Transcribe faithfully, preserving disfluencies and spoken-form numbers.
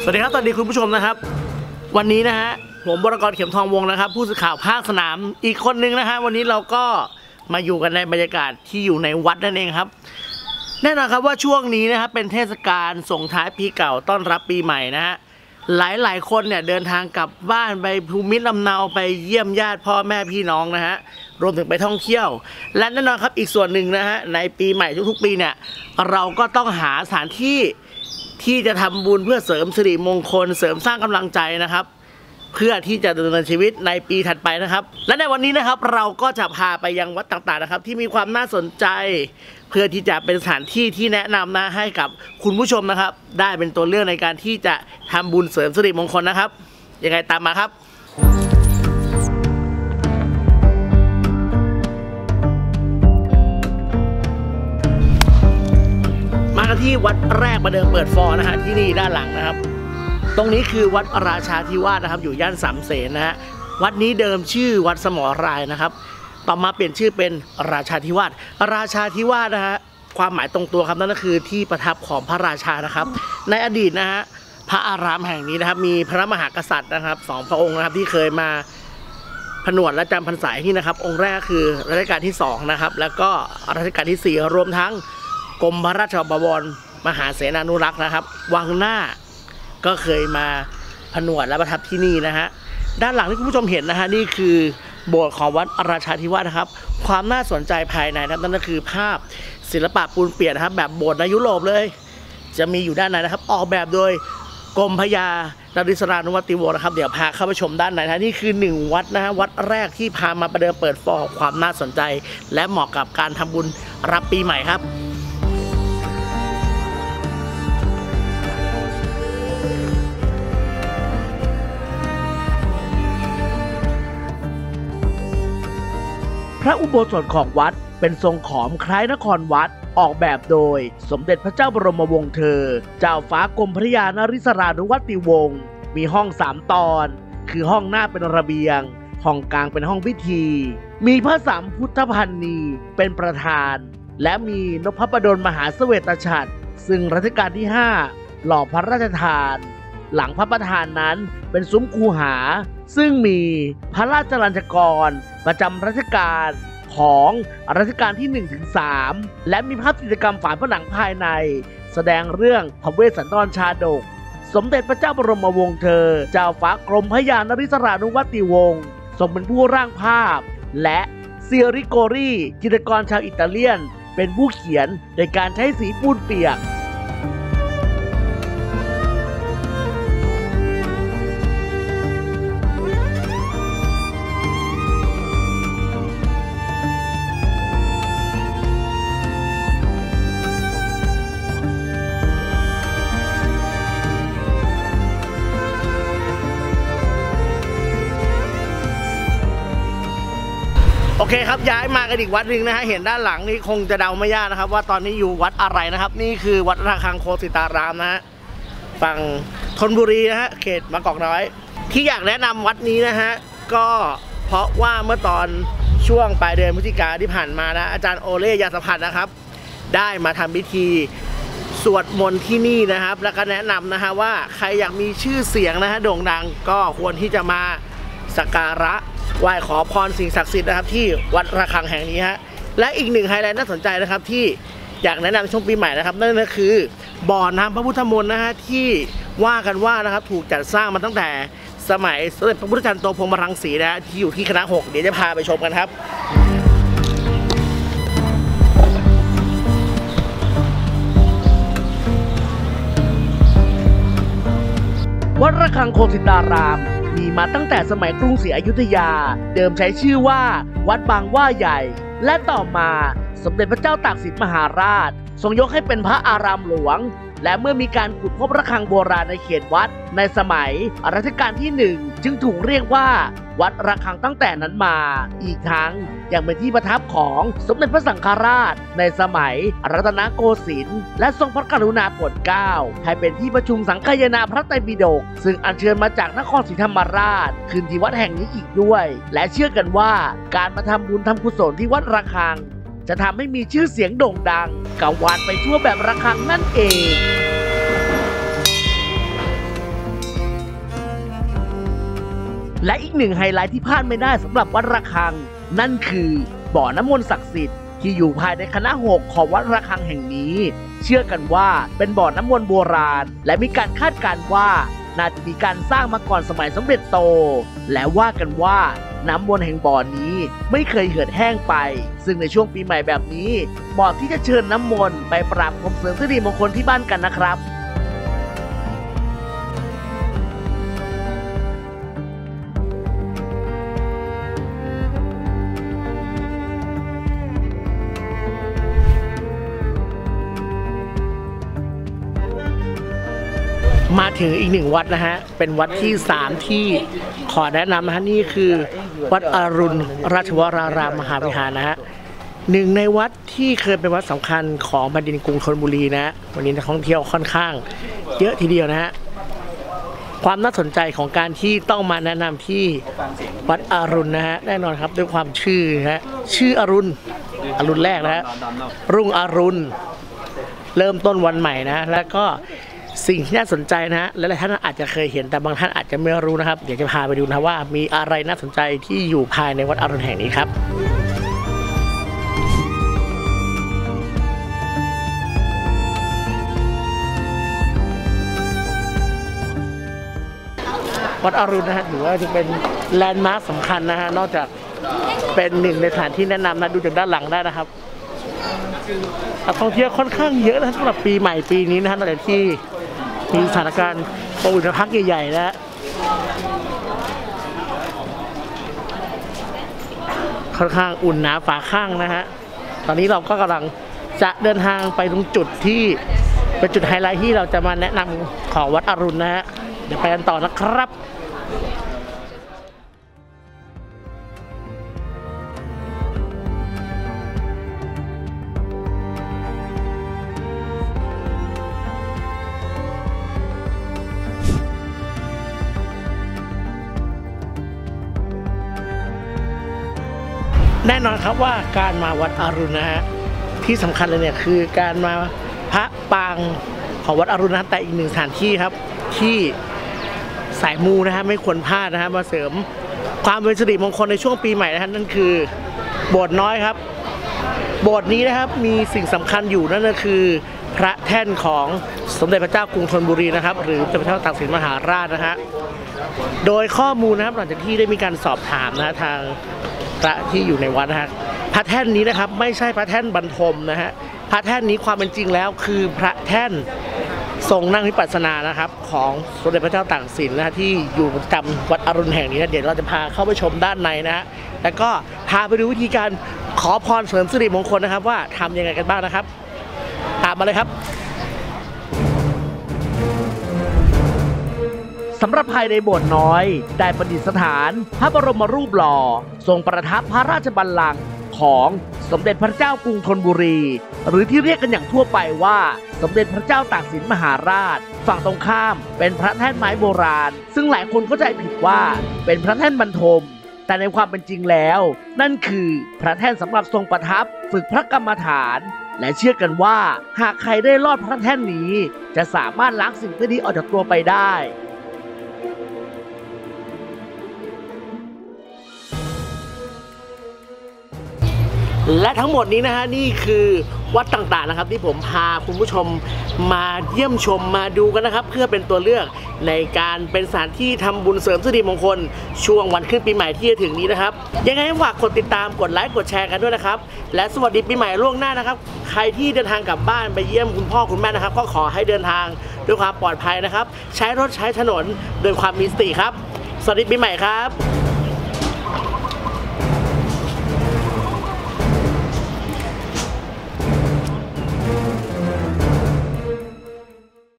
วัสดีครับสวัสดีคุณผู้ชมนะครับวันนี้นะฮะผมบรกรเข็มทองวงนะครับผู้สื่อข่าวภาคสนามอีกคนนึงนะฮะวันนี้เราก็มาอยู่กันในบรรยากาศที่อยู่ในวัดนั่นเองครับแน่นอนครับว่าช่วงนี้นะครับเป็นเทศกาลส่งท้ายปีเก่าต้อนรับปีใหม่นะฮะหลายๆคนเนี่ยเดินทางกลับบ้านไปภูมิลำเนาไปเยี่ยมญาติพ่อแม่พี่น้องนะฮะรวมถึงไปท่องเที่ยวและแน่นอนครับอีกส่วนหนึ่งนะฮะในปีใหม่ทุกๆปีเนี่ยเราก็ต้องหาสถานที่ที่จะทำบุญเพื่อเสริมสิริมงคลเสริมสร้างกำลังใจนะครับเพื่อที่จะดำเนินชีวิตในปีถัดไปนะครับและในวันนี้นะครับเราก็จะพาไปยังวัดต่างๆนะครับที่มีความน่าสนใจเพื่อที่จะเป็นสถานที่ที่แนะนำนะให้กับคุณผู้ชมนะครับได้เป็นตัวเลือกในการที่จะทำบุญเสริมสิริมงคลนะครับยังไงตามมาครับมากันที่วัดแรกมาเดิมเปิดฟอร์นะฮะที่นี่ด้านหลังนะครับตรงนี้คือวัดราชาธิวาสนะครับอยู่ย่านสามเสนนะฮะวัดนี้เดิมชื่อวัดสมรายนะครับต่อมาเปลี่ยนชื่อเป็นราชาธิวาสราชาธิวาสนะฮะความหมายตรงตัวครับนั่นก็คือที่ประทับของพระราชานะครับในอดีตนะฮะพระอารามแห่งนี้นะครับมีพระมหากษัตริย์นะครับสองพระองค์นะครับที่เคยมาผนวดและจำพรรษาที่นะครับองค์แรกคือรัชกาลที่สองนะครับแล้วก็รัชกาลที่สี่รวมทั้งกรมพระราชบวรมหาเสนานุรักษ์นะครับวังหน้าก็เคยมาผนวดและประทับที่นี่นะฮะด้านหลังที่คุณผู้ชมเห็นนะฮะนี่คือโบสถ์ของวัดราชาธิวาสนะครับความน่าสนใจภายในนั้นนั่นก็คือภาพศิลปะปูนเปี่ยนนะครับแบบโบสถ์ในยุโรปเลยจะมีอยู่ด้านในนะครับออกแบบโดยกรมพระยานริศรานุวัติวงศ์นะครับเดี๋ยวพาเข้าไปชมด้านในนะนี่คือหนึ่งวัดนะฮะวัดแรกที่พามาประเดิมเปิดฟอร์ความน่าสนใจและเหมาะกับการทำบุญรับปีใหม่ครับพระอุโบสถของวัดเป็นทรงขอมคล้ายนครวัดออกแบบโดยสมเด็จพระเจ้าบรมวงศ์เธอเจ้าฟ้ากรมพระยานริศรานุวัติวงศ์มีห้องสามตอนคือห้องหน้าเป็นระเบียงห้องกลางเป็นห้องพิธีมีพระสามพุทธพันนีเป็นประธานและมีนพประดลมหาเสวตฉัตรซึ่งรัชกาลที่ห้าหล่อพระราชทานหลังพระประธานนั้นเป็นซุ้มคูหาซึ่งมีพระราชลัญจกรประจำรัชกาลของรัชกาลที่ หนึ่งถึงสาม และมีภาพจิตรกรรมฝาผนังภายในแสดงเรื่องพระเวสสันดรชาดกสมเด็จพระเจ้าบรมวงศ์เธอเจ้าฟ้ากรมพระยานริศรานุวัติวงศ์ทรงเป็นผู้ร่างภาพและเซียริโกรีจิตรกรชาวอิตาเลียนเป็นผู้เขียนโดยการใช้สีปูนเปียกโอเคครับย้ายมากันอีกวัดหนึ่งนะฮะเห็นด้านหลังนี่คงจะเดาไม่ยากนะครับว่าตอนนี้อยู่วัดอะไรนะครับนี่คือวัดระฆังโคสิตารามนะฮะฝั่งธนบุรีนะฮะเขตบางกอกน้อยที่อยากแนะนำวัดนี้นะฮะก็เพราะว่าเมื่อตอนช่วงปลายเดือนพฤศจิกาที่ผ่านมานะอาจารย์โอเล่ยาสพันธ์นะครับได้มาทำพิธีสวดมนต์ที่นี่นะครับแล้วก็แนะนำนะฮะว่าใครอยากมีชื่อเสียงนะฮะโด่งดังก็ควรที่จะมาสักการะไหว้ขอพรสิ่งศักดิ์สิทธิ์นะครับที่วัดระฆังแห่งนี้ฮะและอีกหนึ่งไฮไลท์น่าสนใจนะครับที่อยากแนะนำช่วงปีใหม่นะครับนั่นก็คือบ่อน้ำพระพุทธมนต์นะฮะที่ว่ากันว่านะครับถูกจัดสร้างมาตั้งแต่สมัยสมเด็จพระพุทธจารย์โตพรหมรังสีนะฮะที่อยู่ที่คณะหกเดี๋ยวจะพาไปชมกันครับวัดระฆังโคสิตารามมีมาตั้งแต่สมัยกรุงศรีอยุธยาเดิมใช้ชื่อว่าวัดบางว่าใหญ่และต่อมาสมเด็จพระเจ้าตากสินมหาราชทรงยกให้เป็นพระอารามหลวงและเมื่อมีการขุดพบระฆังโบราณในเขตวัดในสมัยรัชกาลที่หนึ่งจึงถูกเรียกว่าวัดระฆังตั้งแต่นั้นมาอีกทั้งยังเป็นที่ประทับของสมเด็จพระสังฆราชในสมัยรัตนโกสินทร์และทรงพระกรุณาโปรดเกล้าให้เป็นที่ประชุมสังฆายนาพระไตรปิฎกซึ่งอัญเชิญมาจากนครศรีธรรมราชขึ้นที่วัดแห่งนี้อีกด้วยและเชื่อกันว่าการมาทำบุญทำกุศลที่วัดระฆังจะทำให้มีชื่อเสียงโด่งดังกังวานไปทั่วแบบระฆังนั่นเองและอีกหนึ่งไฮไลท์ที่พลาดไม่ได้สำหรับวัดระฆังนั่นคือบ่อน้ำมนต์ศักดิ์สิทธิ์ที่อยู่ภายในคณะหกของวัดระฆังแห่งนี้เชื่อกันว่าเป็นบ่อน้ำมนต์โบราณและมีการคาดการณ์ว่าน่าจะมีการสร้างมาก่อนสมัยสมเด็จโตและว่ากันว่าน้ำมนต์แห่งบ่อนี้ไม่เคยเหือดแห้งไปซึ่งในช่วงปีใหม่แบบนี้เหมาะที่จะเชิญน้ำมนต์ไปปราบพรมเสริมสิริมงคลที่บ้านกันนะครับมาถึงอีกหนึ่งวัดนะฮะเป็นวัดที่สามที่ขอแนะนำนะฮะนี่คือวัดอรุณราชวรารามมหาวิหารนะฮะหนึ่งในวัดที่เคยเป็นวัดสำคัญของแผ่นดินกรุงธนบุรีนะวันนี้นักท่องเที่ยวค่อนข้างเยอะทีเดียวนะฮะความน่าสนใจของการที่ต้องมาแนะนำที่วัดอรุณนะฮะแน่นอนครับด้วยความชื่อฮะชื่ออรุณอรุณแรกนะฮะรุ่งอรุณเริ่มต้นวันใหม่นะแล้วก็สิ่งที่น่าสนใจนะฮะและหลายท่านอาจจะเคยเห็นแต่บางท่านอาจจะไม่รู้นะครับเดี๋ยวจะพาไปดูนะว่ามีอะไรน่าสนใจที่อยู่ภายในวัดอรุณแห่งนี้ครับวัดอรุณนะฮะถือว่าจะเป็นแลนด์มาร์คสำคัญนะฮะนอกจากเป็นหนึ่งในสถานที่แนะนำนะดูจากด้านหลังได้นะครับนักท่องเที่ยวค่อนข้างเยอะนะสำหรับปีใหม่ปีนี้นะฮะนอกจากที่มีสถานการณ์โควิดระพักใหญ่ๆนะค่อนข้างอุ่นหนาฝาข้างนะฮะตอนนี้เราก็กำลังจะเดินทางไปตรงจุดที่เป็นจุดไฮไลท์ที่เราจะมาแนะนำของวัดอรุณนะฮะเดี๋ยวไปกันต่อนะครับแน่นอนครับว่าการมาวัดอรุณนะฮะที่สำคัญเลยเนี่ยคือการมาพระปางของวัดอรุณนะแต่อีกหนึ่งสถานที่ครับที่สายมูนะฮะไม่ควรพลาดนะฮะมาเสริมความเป็นสิริมงคลในช่วงปีใหม่นะฮะนั่นคือโบสถ์น้อยครับโบสถ์นี้นะครับมีสิ่งสำคัญอยู่นั่นก็คือพระแท่นของสมเด็จพระเจ้ากรุงธนบุรีนะครับหรือสมเด็จพระเจ้าตากสินมหาราชนะฮะโดยข้อมูลนะครับหลังจากที่ได้มีการสอบถามนะทางพระที่อยู่ในวัดนะฮะพระแท่นนี้นะครับไม่ใช่พระแท่นบรรทมนะฮะพระแท่นนี้ความเป็นจริงแล้วคือพระแท่นทรงนั่งวิปัสสนานะครับของสมเด็จพระเจ้าตากสินนะฮะที่อยู่ประจำวัดอรุณแห่งนี้นะเดี๋ยวเราจะพาเข้าไปชมด้านในนะฮะแล้วก็พาไปดูวิธีการขอพรเสริมสิริมงคลนะครับว่าทำยังไงกันบ้างนะครับตามมาเลยครับสำหรับภายในโบสถ์น้อยได้ประดิษฐานพระบรมรูปหล่อทรงประทับพระราชบัลลังก์ของสมเด็จพระเจ้ากรุงธนบุรีหรือที่เรียกกันอย่างทั่วไปว่าสมเด็จพระเจ้าตากสินมหาราชฝั่งตรงข้ามเป็นพระแท่นไม้โบราณซึ่งหลายคนเข้าใจผิดว่าเป็นพระแท่นบรรทมแต่ในความเป็นจริงแล้วนั่นคือพระแท่นสำหรับทรงประทับฝึกพระกรรมฐานและเชื่อกันว่าหากใครได้ลอดพระแท่นนี้จะสามารถล้างสิ่งไม่ดีออกจากตัวไปได้และทั้งหมดนี้นะฮะนี่คือวัดต่างๆนะครับที่ผมพาคุณผู้ชมมาเยี่ยมชมมาดูกันนะครับเพื่อเป็นตัวเลือกในการเป็นสถานที่ทำบุญเสริมสิริมงคลช่วงวันขึ้นปีใหม่ที่จะถึงนี้นะครับยังไงฝากกดติดตามกดไลค์กดแชร์กันด้วยนะครับและสวัสดีปีใหม่ล่วงหน้านะครับใครที่เดินทางกลับบ้านไปเยี่ยมคุณพ่อคุณแม่นะครับก็ขอให้เดินทางด้วยความปลอดภัยนะครับใช้รถใช้ถนนโดยความมีสติครับสวัสดีปีใหม่ครับ